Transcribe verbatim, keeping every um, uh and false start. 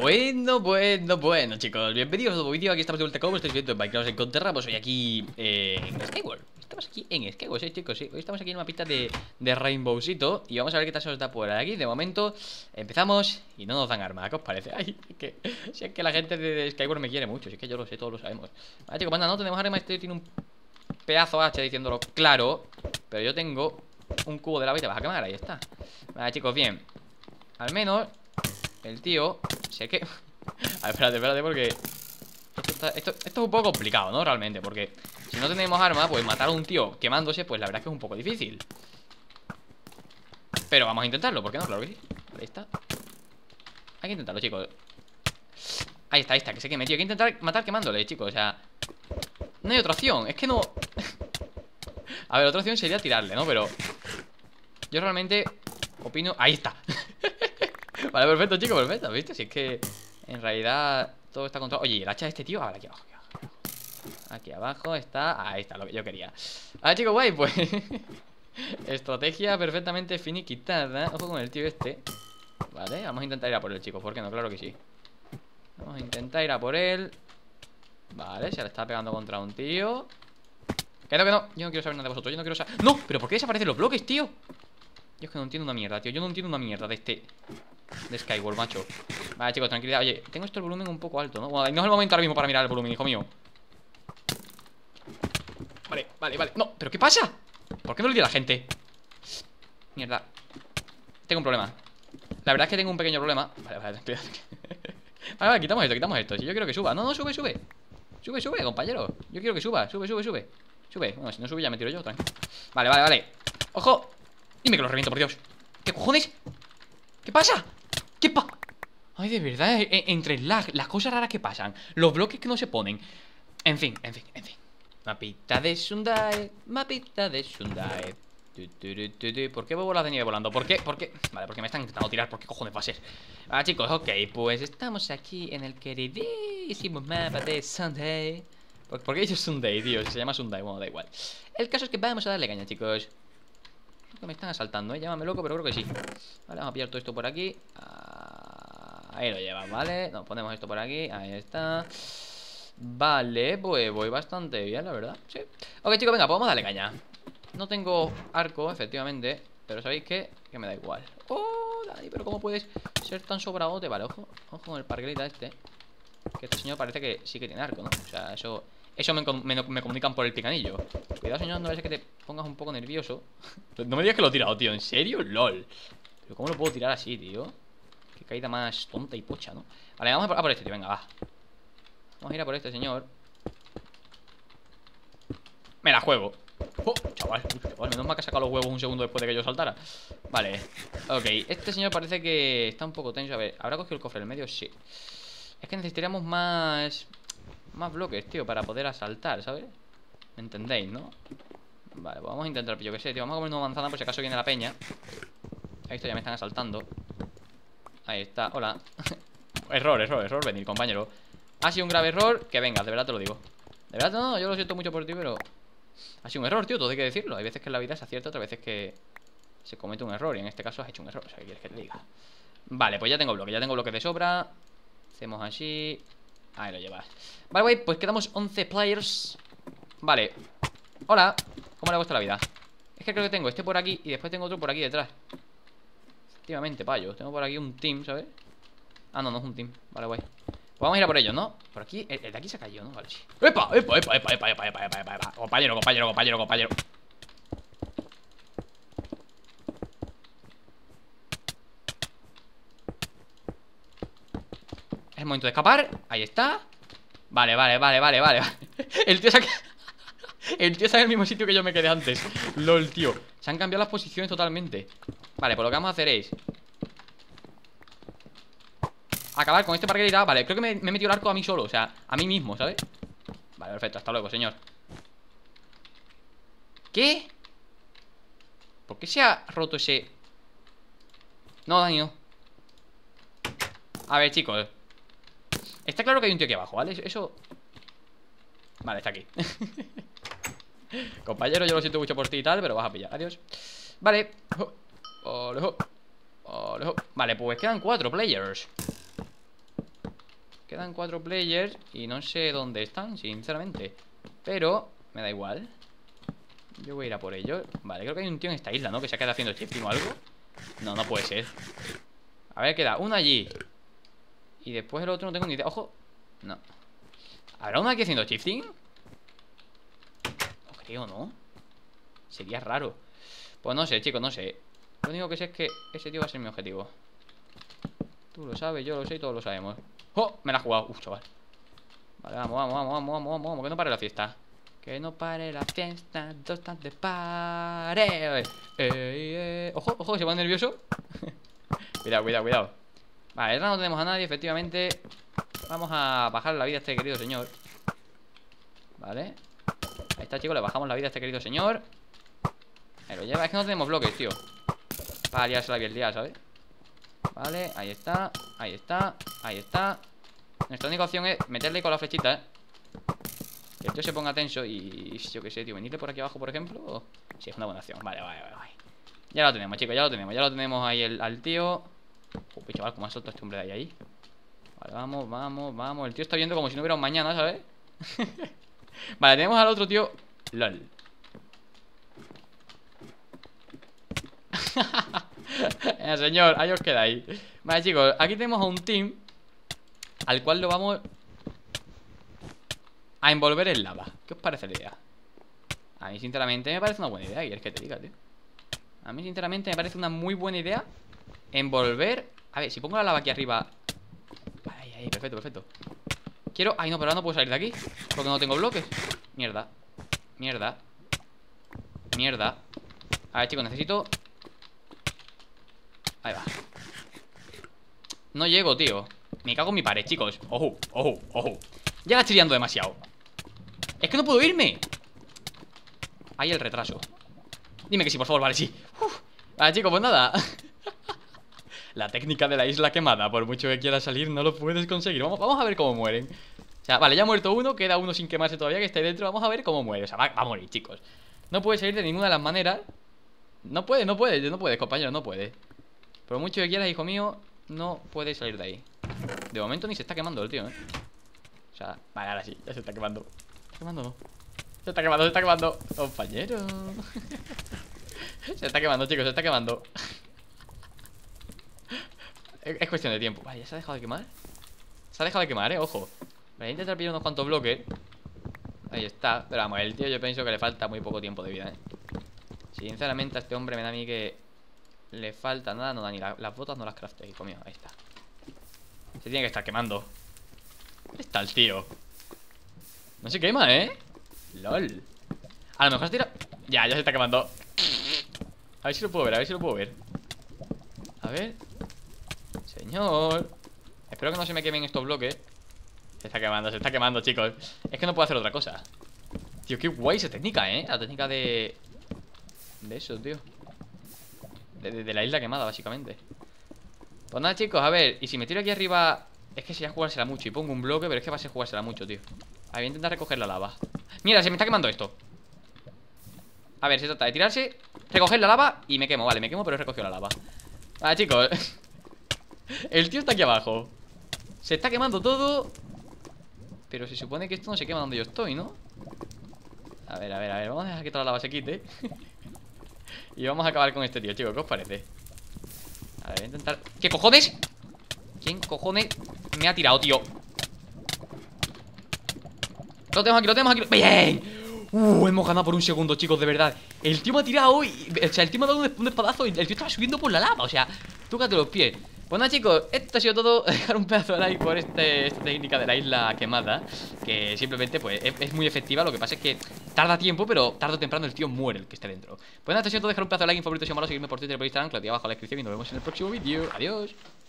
Bueno, bueno, bueno, chicos, bienvenidos a un nuevo vídeo. Aquí estamos de vuelta, como estáis viendo en Minecraft. Nos encontramos hoy aquí eh, en Skyward. Estamos aquí en Skyward, sí, chicos, sí. Hoy estamos aquí en una pista de, de Rainbowcito. Y vamos a ver qué tal se nos da por aquí. De momento, empezamos y no nos dan arma. ¿Qué os parece? Ay, que, si es que la gente de Skyward me quiere mucho. Si es que yo lo sé, todos lo sabemos. Vale, chicos, manda, no tenemos arma. Este tiene un pedazo hacha diciéndolo claro. Pero yo tengo un cubo de lava y te vas a quemar, ahí está. Vale, chicos, bien. Al menos el tío sé que... A ver, espérate, espérate, porque esto, está, esto, esto es un poco complicado, ¿no? Realmente, porque si no tenemos arma, pues matar a un tío quemándose, pues la verdad es que es un poco difícil. Pero vamos a intentarlo, ¿por qué no? Claro que sí. Ahí está. Hay que intentarlo, chicos. Ahí está, ahí está, que sé que me tío. Hay que intentar matar quemándole, chicos, o sea... No hay otra opción, es que no... A ver, otra opción sería tirarle, ¿no? Pero... Yo realmente opino... Ahí está. Vale, perfecto, chicos, perfecto, ¿viste? Si es que en realidad todo está controlado. Oye, ¿y el hacha de este tío? A ver, aquí abajo, aquí abajo. Aquí abajo está... Ahí está, lo que yo quería. Vale, chicos, guay, pues... Estrategia perfectamente finiquitada. Ojo con el tío este. Vale, vamos a intentar ir a por él, chicos. ¿Por qué no? Claro que sí. Vamos a intentar ir a por él. Vale, se le está pegando contra un tío. Que no, que no, yo no quiero saber nada de vosotros. Yo no quiero saber... ¡No! ¿Pero por qué desaparecen los bloques, tío? Yo es que no entiendo una mierda, tío. Yo no entiendo una mierda de este... De Skyward, macho. Vale, chicos, tranquilidad. Oye, tengo esto el volumen un poco alto, ¿no? Bueno, no es el momento ahora mismo para mirar el volumen, hijo mío. Vale, vale, vale. No, ¿pero qué pasa? ¿Por qué no le di a la gente? Mierda. Tengo un problema. La verdad es que tengo un pequeño problema. Vale, vale, tranquilidad. Vale, vale, quitamos esto, quitamos esto. Si yo quiero que suba. No, no, sube, sube. Sube, sube, compañero. Yo quiero que suba. Sube, sube, sube. Sube. Bueno, si no sube ya me tiro yo, tranquilo. Vale, vale, vale. ¡Ojo! Dime que lo reviento, por Dios. ¿Qué cojones? ¿Qué pasa? ¿Qué pa...? Ay, de verdad, e entre lag, las cosas raras que pasan, los bloques que no se ponen. En fin, en fin, en fin. Mapita de Sundae, mapita de Sundae. Tu, tu, tu, tu, tu. ¿Por qué veo bolas de nieve volando? ¿Por qué? ¿Por qué? Vale, porque me están intentando tirar. ¿Por qué cojones va a ser? Ah, chicos, ok, pues estamos aquí en el queridísimo mapa de Sundae. ¿Por, ¿por qué he dicho Sundae, tío? Si se llama Sundae, bueno, da igual. El caso es que vamos a darle caña, chicos. Que me están asaltando, ¿eh? Llámame loco, pero creo que sí. Vale, vamos a pillar todo esto por aquí. Ah, ahí lo llevas, ¿vale? Nos ponemos esto por aquí, ahí está. Vale, pues voy bastante bien, la verdad. Sí. Ok, chicos, venga, pues vamos a darle caña. No tengo arco, efectivamente, pero ¿sabéis qué? Que me da igual. ¡Oh, Dani! Pero ¿cómo puedes ser tan sobradote? Vale, ojo, ojo con el parguelita este. Que este señor parece que sí que tiene arco, ¿no? O sea, eso... Eso me, me, me comunican por el picanillo. Cuidado, señor, no vaya a ser que te pongas un poco nervioso. No me digas que lo he tirado, tío. ¿En serio? LOL. Pero ¿cómo lo puedo tirar así, tío? Qué caída más tonta y pocha, ¿no? Vale, vamos a por, a por este, tío. Venga, va. Vamos a ir a por este, señor. Me la juego. Oh, chaval. Uf, chaval, menos mal que ha sacado los huevos un segundo después de que yo saltara. Vale. Ok, este señor parece que está un poco tenso. A ver, ¿habrá cogido el cofre del medio? Sí. Es que necesitaríamos más... Más bloques, tío, para poder asaltar, ¿sabes? ¿Me entendéis, no? Vale, pues vamos a intentar, yo qué sé, tío. Vamos a comer una manzana por si acaso viene la peña. Ahí está, ya me están asaltando. Ahí está, hola. Error, error, error, venir, compañero. Ha sido un grave error, que venga, de verdad te lo digo. De verdad, no, yo lo siento mucho por ti, pero ha sido un error, tío, todo hay que decirlo. Hay veces que en la vida se acierta, otras veces que se comete un error. Y en este caso has hecho un error, o sea, ¿qué quieres que te diga? Vale, pues ya tengo bloques, ya tengo bloques de sobra. Hacemos así. Ahí lo llevas. Vale, güey, pues quedamos once players. Vale. Hola. ¿Cómo le ha gustado la vida? Es que creo que tengo este por aquí y después tengo otro por aquí detrás. Efectivamente, payo. Tengo por aquí un team, ¿sabes? Ah, no, no es un team. Vale, guay. Pues vamos a ir a por ellos, ¿no? Por aquí, el, el de aquí se ha caído, ¿no? Vale, sí. ¡Epa! ¡Epa, epa, epa, epa, epa, epa, epa, epa, epa! Compañero, compañero, compañero, compañero. Es el momento de escapar. Ahí está. Vale, vale, vale, vale, vale. El tío se ha... El tío está en el mismo sitio que yo me quedé antes. LOL, tío. Se han cambiado las posiciones totalmente. Vale, pues lo que vamos a hacer es acabar con este parguelita. Vale, creo que me, me he metido el arco a mí solo. O sea, a mí mismo, ¿sabes? Vale, perfecto, hasta luego, señor. ¿Qué? ¿Por qué se ha roto ese...? No, Dani, no. A ver, chicos. Está claro que hay un tío aquí abajo, ¿vale? Eso... Vale, está aquí. Compañero, yo lo siento mucho por ti y tal, pero vas a pillar. Adiós. Vale. Vale, pues quedan cuatro players. Quedan cuatro players y no sé dónde están, sinceramente. Pero me da igual. Yo voy a ir a por ellos. Vale, creo que hay un tío en esta isla, ¿no? Que se ha quedado haciendo shifting o algo. No, no puede ser. A ver, queda uno allí. Y después el otro no tengo ni idea. Ojo. No. ¿Habrá uno aquí haciendo shifting? No creo, ¿no? Sería raro. Pues no sé, chicos, no sé. Lo único que sé es que ese tío va a ser mi objetivo. Tú lo sabes, yo lo sé y todos lo sabemos. ¡Oh! Me la ha jugado. Uf, chaval. Vale, vamos, vamos, vamos, vamos, vamos, vamos, vamos. Que no pare la fiesta. Que no pare la fiesta. Dos de pare. Eh, eh. Ojo, ojo, que se pone nervioso. Cuidado, cuidado, cuidado. Vale, ahora no tenemos a nadie, efectivamente. Vamos a bajar la vida a este querido señor. Vale. Ahí está, chicos, le bajamos la vida a este querido señor. Ahí lo lleva, es que no tenemos bloques, tío. Para liarse la bien liada, ¿sabes? Vale, ahí está, ahí está, ahí está. Nuestra única opción es meterle con la flechita, ¿eh? Que el tío se ponga tenso y yo qué sé, tío, venirle por aquí abajo, por ejemplo. Sí, es una buena opción, vale, vale, vale, vale. Ya lo tenemos, chicos, ya lo tenemos, ya lo tenemos ahí el, al tío. Uy, chaval, cómo ha soltado este hombre de ahí, ahí. Vale, vamos, vamos, vamos. El tío está viendo como si no hubiera un mañana, ¿sabes? Vale, tenemos al otro tío. LOL. eh, señor, ahí os quedáis. Vale, chicos, aquí tenemos a un team al cual lo vamos a envolver en lava. ¿Qué os parece la idea? A mí sinceramente me parece una buena idea. ¿Quieres que te diga, tío? A mí sinceramente me parece una muy buena idea envolver... A ver, si pongo la lava aquí arriba... Ahí, ahí, perfecto, perfecto. Quiero... Ay, no, pero ahora no puedo salir de aquí porque no tengo bloques. Mierda. Mierda. Mierda. A ver, chicos, necesito... Ahí va. No llego, tío. Me cago en mi pared, chicos. Ojo, ojo, ojo. Ya la estoy liando demasiado. Es que no puedo irme. Ahí el retraso. Dime que sí, por favor, vale, sí. Uf. Vale, chicos, pues nada. La técnica de la isla quemada. Por mucho que quieras salir, no lo puedes conseguir. Vamos, vamos a ver cómo mueren. O sea, vale, ya ha muerto uno. Queda uno sin quemarse todavía, que está ahí dentro. Vamos a ver cómo muere. O sea, va, va a morir, chicos. No puede salir de ninguna de las maneras. No puede, no puede, no puede, compañero, no puede. Por mucho que quieras, hijo mío, no puede salir de ahí. De momento ni se está quemando el tío, ¿eh? O sea, vale, ahora sí, ya se está quemando. ¿Se está quemando no? Se está quemando, se está quemando. Compañero. Se está quemando, chicos, se está quemando. Es cuestión de tiempo. Vale, ya se ha dejado de quemar. Se ha dejado de quemar, eh, ojo. Voy a intentar pillar unos cuantos bloques. Ahí está, pero vamos, el tío yo pienso que le falta muy poco tiempo de vida, eh. Sinceramente a este hombre me da a mí que le falta nada, no da ni la, las botas no las craftea, hijo mío, ahí está. Se tiene que estar quemando. ¿Dónde está el tío? No se quema, ¿eh? LOL. A lo mejor se tira... Ya, ya se está quemando. A ver si lo puedo ver, a ver si lo puedo ver. A ver. Señor. Espero que no se me quemen estos bloques. Se está quemando, se está quemando, chicos. Es que no puedo hacer otra cosa. Tío, qué guay esa técnica, ¿eh? La técnica de... De eso, tío. De, de, de la isla quemada, básicamente. Pues nada, chicos, a ver. Y si me tiro aquí arriba... Es que sería jugársela mucho y pongo un bloque, pero es que va a ser jugársela mucho, tío. A ver, voy a intentar recoger la lava. Mira, se me está quemando esto. A ver, se trata de tirarse, recoger la lava y me quemo. Vale, me quemo, pero he recogido la lava. Vale, chicos. El tío está aquí abajo. Se está quemando todo. Pero se supone que esto no se quema donde yo estoy, ¿no? A ver, a ver, a ver. Vamos a dejar que toda la lava se quite. Y vamos a acabar con este tío, chicos. ¿Qué os parece? A ver, voy a intentar... ¿Qué cojones? ¿Quién cojones me ha tirado, tío? Lo tenemos aquí, lo tenemos aquí. ¡Bien! Uh, hemos ganado por un segundo, chicos, de verdad. El tío me ha tirado y... O sea, el tío me ha dado un, un espadazo y el tío estaba subiendo por la lava. O sea, tócate los pies. Pues nada, chicos, esto ha sido todo. Dejar un pedazo de like por este, esta técnica de la isla quemada. Que simplemente, pues, es, es muy efectiva. Lo que pasa es que tarda tiempo, pero tarde o temprano el tío muere, el que esté dentro. Pues nada, esto ha sido todo. Dejar un pedazo de like, un favorito si es malo, seguirme por Twitter y por Instagram, que lo tengo abajo en la descripción. Y nos vemos en el próximo vídeo. Adiós.